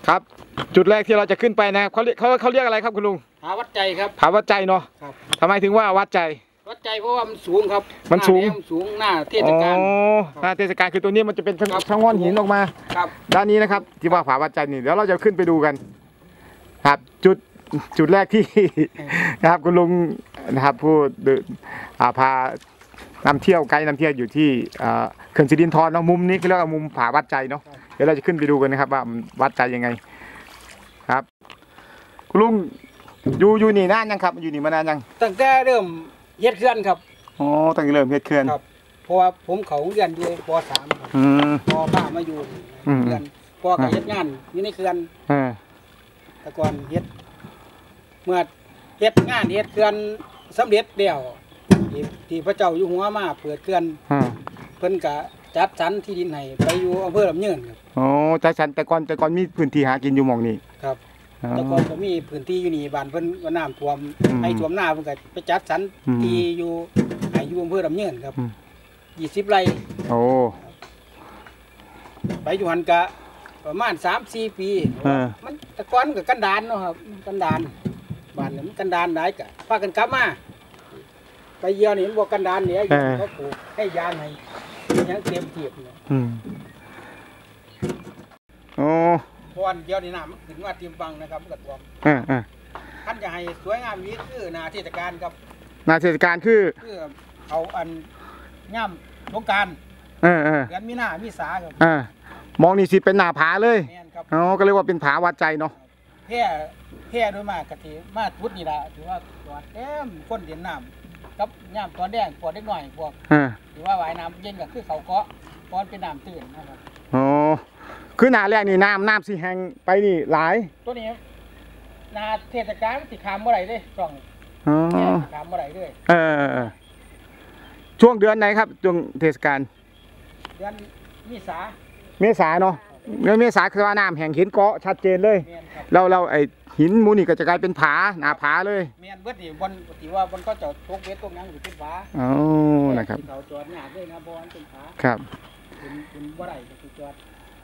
ครับจุดแรกที่เราจะขึ้นไปนะครับเขาเรียกอะไรครับคุณลุงผาวัดใจครับผาวัดใจเนาะทำไมถึงว่าวัดใจเพราะว่ามันสูงครับมันสูงหน้าเทศกาลหน้าเทศกาลคือตัวนี้มันจะเป็นช่างง่อนหินออกมาด้านนี้นะครับที่ว่าผาวัดใจนี่เดี๋ยวเราจะขึ้นไปดูกันครับจุดแรกที่นะครับคุณลุงนะครับผู้พานำเที่ยวไกด์นำเที่ยวอยู่ที่เขื่อนสิรินธรเนาะมุมนี้คือเรียกว่ามุมผาวัดใจเนาะเดี๋ยวเราจะขึ้นไปดูกันนะครับว่าวัดใจยังไงครับคุณลุงอยู่นี่นานยังครับอยู่นี่มานานยังตั้งแต่เริ่มเฮ็ดเขื่อนครับอ๋อตั้งแต่เริ่มเฮ็ดเขื่อนครับเพราะว่าผมเขาเรียนอยู่ป .3 ครับพอป้ามาอยู่เขื่อนพอกับเฮ็ดงานอยู่ในเขื่อนแต่ก่อนเฮ็ดเมื่อเฮ็ดงานเฮ็ดเขื่อนสำเร็จแล้วที่พระเจ้าอยู่หัวมาเปิดเขื่อนเพิ่นก็จัดสรรที่ดินให้ไปอยู่อำเภอลำเนินครับอ๋อจัดสรรแต่ก่อนมีพื้นที่หากินอยู่หม่องนี้ครับแต่ก่อนก็มีพื้นที่อยู่นี่บ้านเพิ่นก็น้ำท่วมให้ท่วมหน้าเพิ่นก็ไปจัดสรรที่อยู่ให้อยู่อำเภอลำเนินครับ20 ไร่โอ้ไปอยู่หันก็ประมาณ 3-4 ปีมันแต่ก่อนก็กันดานเนาะครับกันดานบ้านมันกันดานหลายก็พากันกลับมาไปเยี่ยวนี่มันบ่กันดานเนี่ยเขาปลูกให้ยางให้ยังเต็มเทียบเนี่ยโอ้เพราะวันเดียวนี่น้ำถึงว่าเตรียมฟังนะครับมันก็ท่วมท่านจะให้สวยงามนี้คือนาเทศกาลครับนาเทศกาลคือเอาอันย่ำสงกรานต์เดือนมีนามีสาครับมองนี่สิเป็นหน้าผาเลยอ๋อก็เรียกว่าเป็นผาวัดใจเนาะแพร่โดยมากกะทิมาทุดนี่ละถือว่าตัวเต็มก้นเดียนน้ำกับย่ำตอนแดงปวดเล็กหน่อยพวกถือว่าว่ายน้ำเย็นก็คือเขาเกาะตอนเป็นน้ำตื่นนะครับอ๋อคือหน้าแรกนี่น้ำสีแห้งไปนี่หลายตัวนี้นาเทศกาลสิขามเมื่อไหร่เลยช่วงขามเมื่อไหร่ด้วยช่วงเดือนไหนครับช่วงเทศกาลเดือนเมษาเนาะเดือนเมษาคือว่าน้ำแห้งเห็นเกาะชัดเจนเลยเราไอหินมูนี่ก็จะกลายเป็นผาหน้าผาเลยเมียนเบิดนี่บนที่ว่าบนก็จะตกเบ็ดตกน้ำอยู่เป็นผาอ๋อนะครับเขาจอดหน้าด้วยนะบอลเป็นผาครับเป็นบ่ได้ก็คือจอด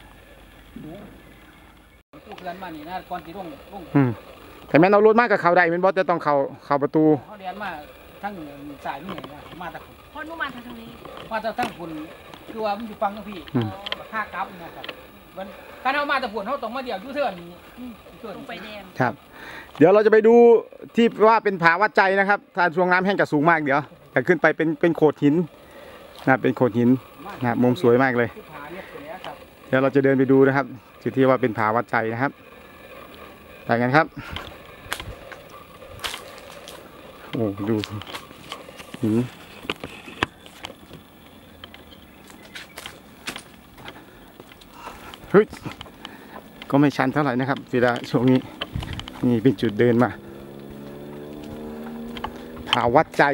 ตู้เขื่อนมานี่นะก่อนที่ลงแต่แม่เรารถมากกับเขาได้เป็นบอสจะต้องเข้าประตูเขาเดินมาทั้งสายนี่มาตะคุณพอนุมาทางนี้มาตะทั้งคุณคือว่ามันอยู่ฟังกับพี่ค่ากลับนะครับมันถ้าเอามาตะพุ่นเขาต้องมาเดี่ยวยูเทิร์นนี่ตรงไปแดงครับเดี๋ยวเราจะไปดูที่ว่าเป็นผาวัดใจนะครับถ้าช่วงน้ำแห้งจะสูงมากเดี๋ยวแต่ขึ้นไปเป็นโขดหินนะเป็นโขดหินนะมุมสวยมากเลยเดี๋ยวเราจะเดินไปดูนะครับจุดที่ว่าเป็นผาวัดใจนะครับไปกันครับโอ้ดูหินเฮ้ยก็ไม่ชันเท่าไหร่นะครับเวลาช่วงนี้นี่เป็นจุดเดินมาผาวัดใจ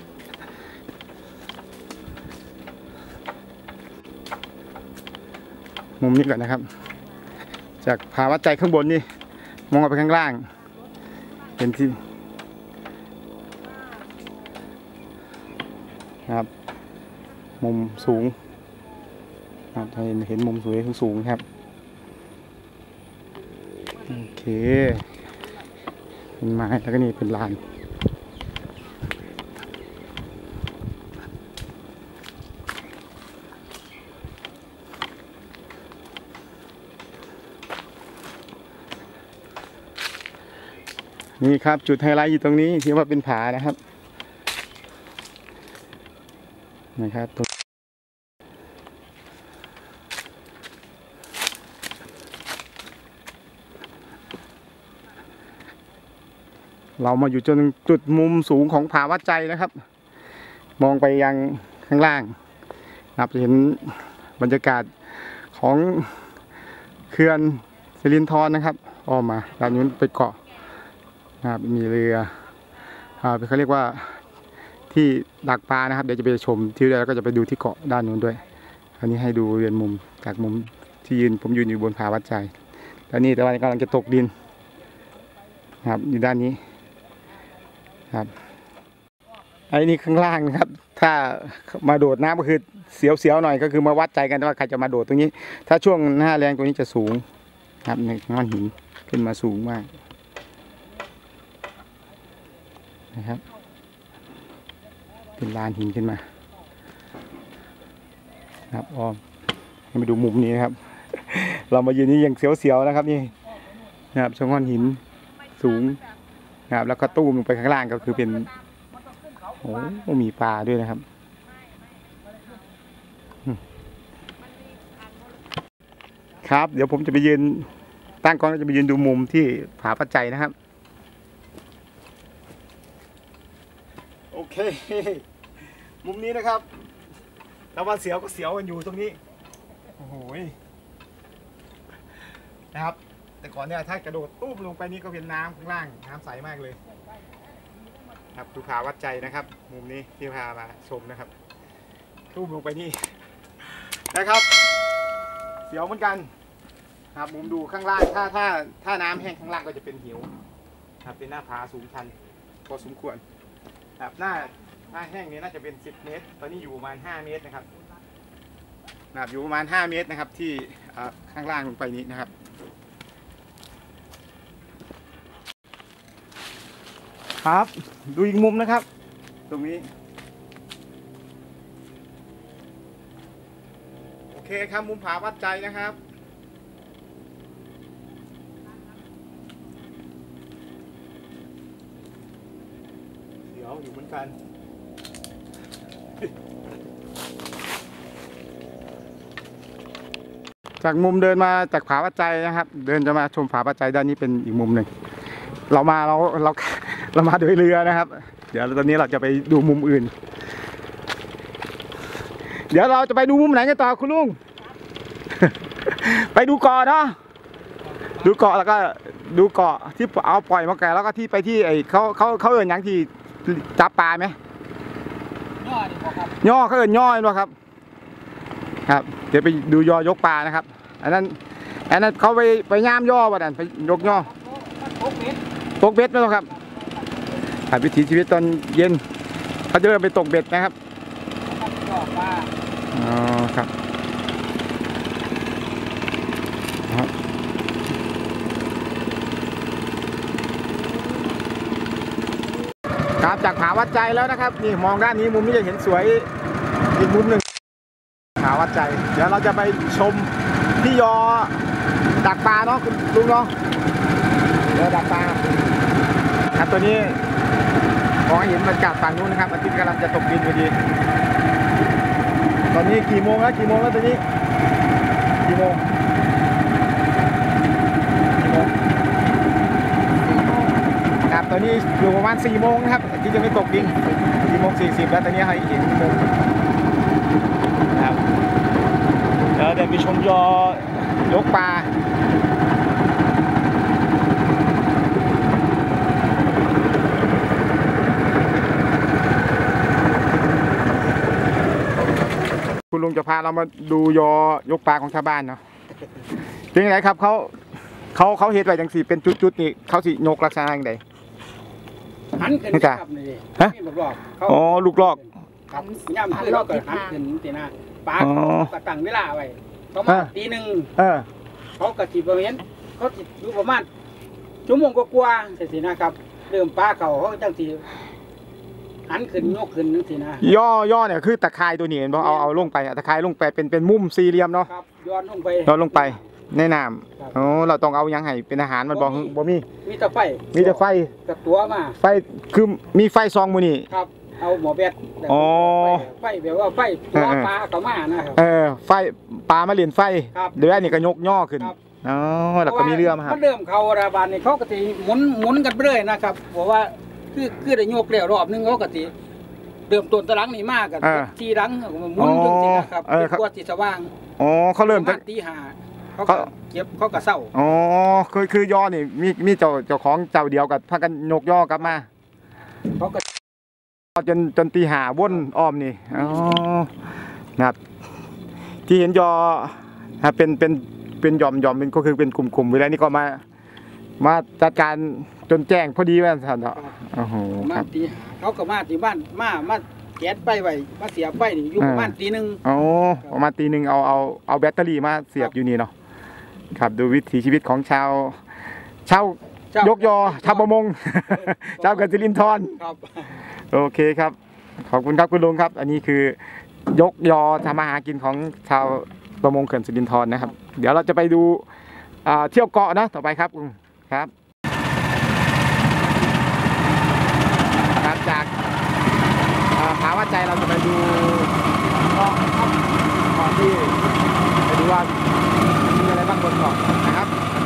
มุมนี้ก่อนนะครับจากผาวัดใจข้างบนนี่มองไปข้างล่างเห็นที่ครับมุมสูงครับเห็นมุมสวยสูงครับโอเคเป็นไม้แล้วก็นี่เป็นลานนี่ครับจุดไฮไลท์อยู่ตรงนี้ที่ว่าเป็นผานะครับนะครับเรามาอยู่จนจุดมุมสูงของผาวัดใจนะครับ มองไปยังข้างล่างนะครับจะเห็นบรรยากาศของเขื่อนสิรินธรนะครับออกมาด้านนู้นไปเกาะนะครับมีเรือเขาเรียกว่าที่ดักปลานะครับเดี๋ยวจะไปชมที่แล้วก็จะไปดูที่เกาะด้านนู้นด้วยอันนี้ให้ดูเรียนมุมจากมุมที่ผมยืนอยู่บนผาวัดใจแล้วนี่แต่วันกำลังจะตกดินครับอยู่ด้านนี้ครับไอ้นี่ข้างล่างนะครับถ้ามาโดดน้ำก็คือเสียวๆหน่อยก็คือมาวัดใจกันว่าใครจะมาโดดตรงนี้ถ้าช่วงหน้าแรงตรงนี้จะสูงครับในก้อนหินขึ้นมาสูงมากนะครับเป็นลานหินขึ้นมาครับอ้อมให้มาดูมุมนี้นะครับ เรามายืนนี่ยังเสียวๆนะครับนี่นะครับช่องก้อนหินสูงนะครับแล้วก็ตู้มลงไปข้างล่างก็คือเป็นโอ้มีปลาด้วยนะครับครับเดี๋ยวผมจะไปยืนตั้งกล้องแล้วจะไปยืนดูมุมที่ผาปัจจัยนะครับโอเคมุมนี้นะครับแต่ว่าเสียวก็เสียวกันอยู่ตรงนี้โอ้โหนะครับแต่ก่อนเนี่ยถ้ากระโดดตู้มลงไปนี่ก็เป็นน้ำข้างล่างน้ำใสมากเลยครับดูผาวัดใจนะครับมุมนี้ที่พามาชมนะครับตู้มลงไปนี่นะครับเสียวเหมือนกันครับมุมดูข้างล่างถ้าน้ำแห้งข้างล่างก็จะเป็นหิวครับเป็นหน้าผาสูงชันพอสมควรครับหน้าแห้งนี้น่าจะเป็น10 เมตรตอนนี้อยู่ประมาณ5 เมตรนะครับอยู่ประมาณ5 เมตรนะครับที่ข้างล่างลงไปนี้นะครับครับดูอีกมุมนะครับตรงนี้โอเคครับมุมผาวัดใจนะครับเดี๋ยวอยู่เหมือนกันจากมุมเดินมาจากผาวัดใจนะครับเดินจะมาชมผาวัดใจด้านนี้เป็นอีกมุมหนึ่งเรามาโดยเรือนะครับเดี๋ยวตอนนี้เราจะไปดูมุมอื่นเดี๋ยวเราจะไปดูมุมไหนกันต่อคุณลุง ไปดูเกาะเนาะดูเกาะแล้วก็ดูเกาะที่เอาปล่อยมาแก่แล้วก็ที่ไปที่ไอ้เขาเอิญยังที่จับปลาไหมย่อดีกว่าครับย่อเขาเอิญย่อดีกว่าครับครับเดี๋ยวไปดูย่อยกปลานะครับอันนั้นเขาไปย่ามย่อป่ะนั่นไปยกย่อตกเบ็ดไหมครับวิถีชีวิตตอนเย็นเขาจะเริ่มไปตกเบ็ดนะครับอ๋อครับครับจากผาวัดใจแล้วนะครับนี่มองด้านนี้มุมนี้จะเห็นสวยอีกมุมหนึ่งผาวัดใจเดี๋ยวเราจะไปชมที่ยอดักปลาเนาะคุณลุงเนาะเดี๋ยวดักปลาครับตัวนี้มองเห็นบรรยากาศฝั่งนู้นนะครับอาทิตย์กำลังจะตกดินพอดีตอนนี้กี่โมงแล้วตอนนี้กี่โมงครับตอนนี้อยู่ประมาณ4 โมงครับที่จะไม่ตกดิน4:40แล้วตอนนี้ให้อีก1 โมงครับเดี๋ยวไปชมยกปลาคุณลุงจะพาเรามาดูยกปลาของชาวบ้านเนาะเป็นยังไงครับเขาเฮ็ดไว้จังสี่เป็นจุดๆนี่เขาสิยกลักษณะอย่างไรหันขึ้นครับนี่ฮะลูกลอกอ๋อลูกลอกครับย่ำคือเราก็หันขึ้นตีหน้าปลาก็ตั้งเวลาไว้เขามาตี 1เขากระจิบประมาณเขาจิบอยู่ประมาณชั่วโมงกว่าๆสินะครับเริ่มปลาเขาจังสีหันขึ้นยกขึ้นจังสีนะย่อเนี่ยคือตะไคร้ตัวนี้เห็นป่ะเอาลงไปตะไคร้ลงไปเป็นมุมสี่เหลี่ยมเนาะครับย้อนลงไปในน้ำอ๋อเราต้องเอายังไงเป็นอาหารมันบอกบ่มีแต่ไฟกับตัวมาไฟคือมีไฟซองมือนี่ครับเอาหมอแบดไฟแบบว่าไฟตัวปลาเขามานะครับไฟปลามาเลียนไฟเดี๋ยวนี่ก็ยกย่อขึ้นอ๋อแล้วก็มีเรือมาครับเริ่มเขาระบาดนี่เขาก็ตีหมุนกันไปเลยนะครับบอกว่าคือได้ยกแล้วรอบนึงเขาก็ตีเริ่มต้นตะลังนี่มากกันทีรังหมุนจนสินะครับตัวสีสว่างอ๋อเขาเริ่มจากตี5เขาเก็บเขาก็เศร้าอ๋อคือย่อนี่มีเจ้าของเจ้าเดียวกับพากันยกย่อกลับมาเขาก็จนตี5วนอ้อมนี่อ๋อนะครับที่เห็นย่อเป็นหย่อมเป็นก็คือเป็นกลุ่มเวลานี้ก็มาจัดการจนแจ้งพอดีว่าท่านเนาะโอ้โหครับเขาก็มาที่บ้านมาแก๊สไปไว้มาเสียบไว้นี่อยู่ประมาณตี 1 อ๋อประมาณตี 1เอาแบตเตอรี่มาเสียบอยู่นี่เนาะครับดูวิถีชีวิตของชาวยกยอชาวประมง ชาวเขื่อนสิรินธรครับโอเคครับขอบคุณครับคุณลุงครับ อันนี้คือยกยอทำมาหากินของชาวประมงเขื่อนสิรินธรนะครับ เดี๋ยวเราจะไปดูเที่ยวเกาะนะต่อไปครับครับครับจากผาวัดใจเราจะไปดูเกาะครับเกาะที่ไปดูว่ามีอะไรบ้างบนเกาะนะครับ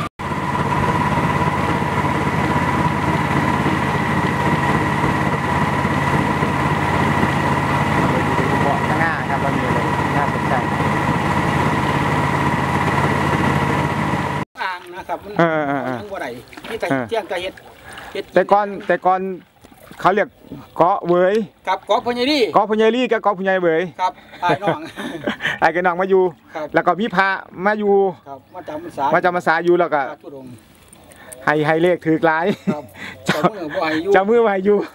เกาะข้างหน้าครับเรามีอะไรน่าสนใจอ่างนะครับมันยังบ่ได้ที่แต่เที่ยงแต่เฮ็ดแต่ก่อนเขาเรียกเกาะเวยครับเกาะพญานี่เกาะพญาลี่กับเกาะพญาเวยครับอ้ายน้องไอ้กระนองมาอยู่ครับแล้วก็มีพระมาอยู่ครับมาจำพรรษามาจำพรรษาอยู่แล้วก็พระธุดงค์ให้เลขถือหลายครับเจ้ามือบ่ให้อยู่เจ้ามือมาให้อยู่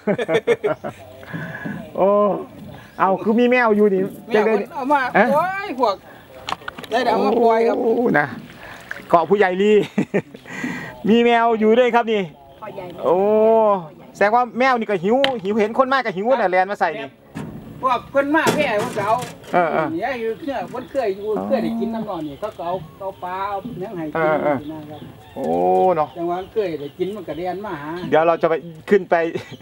โอ้เอาคือมีแมวอยู่นี่แม่คนเอามาปล่อยพวกได้เอามาปล่อยครับโอ้นะเกาะผู้ใหญ่ลี่ มีแมวอยู่ด้วยครับนี่พ่อใหญ่โอ้แสดงว่าแมวนี่ก็หิวเห็นคนมากก็หิวน่ะแลนมาใส่นี่พวกเพิ่นมาแพ่เพิ่นก็เอาเออเนี่ยอยู่เครื่องเพิ่นเคยอยู่เคยได้กินน้ำนอนนี่เขาก็เอาปลาเอาเนื้อให้กินนะครับโอ้เนาะจังหวะเคยได้กินมันก็เรียนมาหาเดี๋ยวเราจะไปขึ้นไป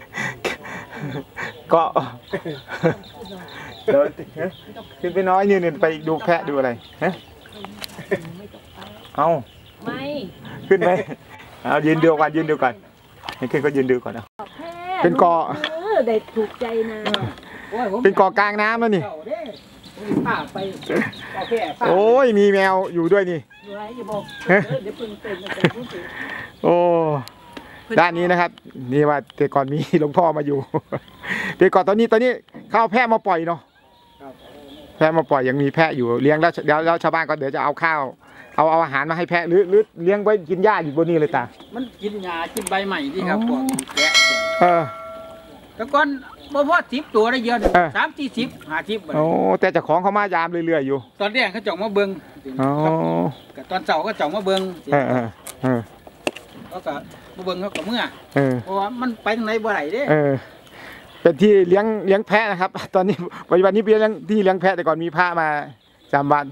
เกาะเดี๋ยวขึ้นไปน้อยนี่ไปดูแพะดูอะไรฮะเอาไม่ขึ้นไหมเอายืนดูก่อนให้ขึ้นก็ยืนดูก่อนนะเป็นเกาะได้ถูกใจนะโอ้ยผมเป็นเกาะกลางน้ำแล้วนี่เจ้าเด้ผมพาไปเอาแพะพาโอ้ยมีแมวอยู่ด้วยนี่อยู่ไรอย่าบอกเดี๋ยวเพิ่งเป็นมันจะรู้สึกโอ้ด้านนี้นะครับ นี่ว่าแต่ก่อนมีหลวงพ่อมาอยู่ แต่ก่อนตอนนี้เขาเอาแพะมาปล่อยเนาะครับแพะมาปล่อยยังมีแพะอยู่เลี้ยงแล้วเดี๋ยวชาวบ้านก็เดี๋ยวจะเอาข้าวเอาอาหารมาให้แพะหรือเลี้ยงไว้กินหญ้าอยู่บนนี้เลยตามันกินหญ้ากินใบใหม่ที่ครับพวกแกะเออแต่ก่อนบ่พอ10ตัวได้เยอะเออ 30 40 50 โอ้แต่เจ้าของเขามายามเรื่อยๆอยู่ตอนแรกเขาจ่องมาเบิ่งอ๋อกับตอนเช้าก็จ่องมาเบิ่งเออเขาก็มาเบิ่งเขาก็เมื่อเออเพราะว่ามันไปทางไหนบ่ได้เด้เออเป็นที่เลี้ยงแพะนะครับ ตอนนี้ปัจจุบันนี้เป็นที่เลี้ยงแพะแต่ก่อนมีพระมาจำวัด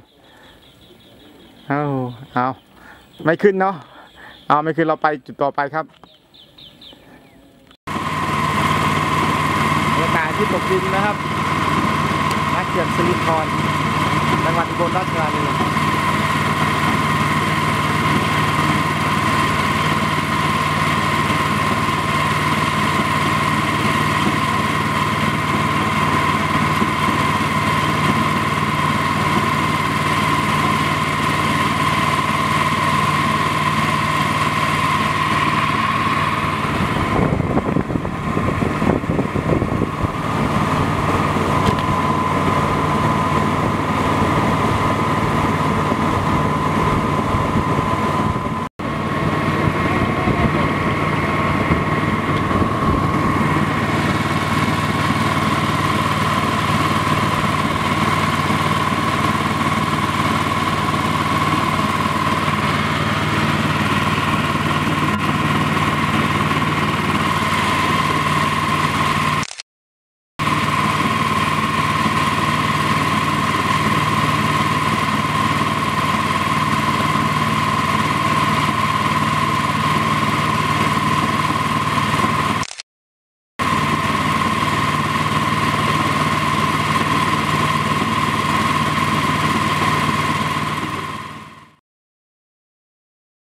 เอาไม่ขึ้นเนาะเอาไม่ขึ้นเราไปจุดต่อไปครับบรรยากาศที่ตกดินนะครับนักเขียนสิริพรจังหวัดอุบลราชธานี